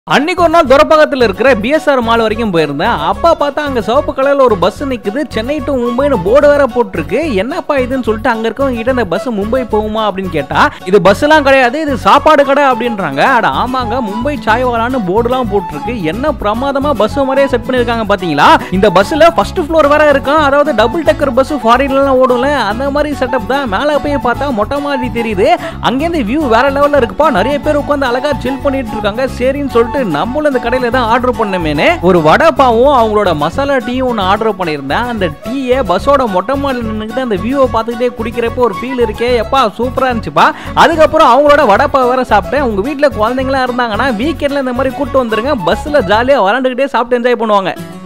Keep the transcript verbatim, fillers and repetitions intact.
அன்னைக்கு ஒரு நாள் துரப்பகத்தில் இருக்கிற பிஎஸ்ஆர் மால் வரைக்கும் போயிருந்தேன். அப்பா பார்த்தா அங்க சிவப்பு கலர்ல ஒரு பஸ் நிக்குது. சென்னை டு மும்பைன்னு போர்டு வேற போட்டிருக்கு. என்னப்பா இதுன்னு சொல்லிட்டு அங்க இருக்கவங்க கிட்ட இந்த பஸ் மும்பை போகுமா அப்படின்னு கேட்டா, இது பஸ் எல்லாம் கிடையாது, இது சாப்பாடு கடை அப்படின்றாங்க. அட ஆமாங்க, மும்பை சாய்வாலான்னு போர்டுலாம் போட்டிருக்கு. என்ன பிரமாதமா பஸ் மாதிரியே செட் பண்ணிருக்காங்க பாத்தீங்களா? இந்த பஸ்ல ஃபர்ஸ்ட் ஃப்ளோர் வேற இருக்கும். அதாவது டபுள் டெக்கர் பஸ் ஃபாரின்ல எல்லாம் ஓடும்ல, அந்த மாதிரி செட்டப் தான். மேல போய் பார்த்தா மொட்டை மாதிரி தெரியுது. அங்கேருந்து வியூ வேற லெவல்ல இருக்குப்பா. நிறைய பேர் உட்காந்து அழகா சில் பண்ணிட்டு இருக்காங்க. சரின்னு சொல்லிட்டு நம்மளும் இந்த கடையில தான் ஆர்டர் பண்ணமேனே ஒரு வடை பாவும் அவங்களோட மசாலா டீயும் ஒன்று ஆர்டர் பண்ணியிருந்தேன். அந்த டீயை பஸ்ஸோட மொட்டை மாடியில் நின்றுக்கிட்டு அந்த வியூவை பார்த்துக்கிட்டே குடிக்கிறப்போ ஒரு ஃபீல் இருக்கே, எப்பா சூப்பரா இருந்துச்சுப்பா. அதுக்கப்புறம் அவங்களோட வடைப்பா வேற சாப்பிட்டேன். உங்க வீட்டில் குழந்தைங்களா இருந்தாங்கன்னா வீக்கெண்ட்ல இந்த மாதிரி கூட்டு வந்துருங்க. பஸ்ல ஜாலியாக விளாண்டுக்கிட்டே சாப்பிட்டு என்ஜாய் பண்ணுவாங்க.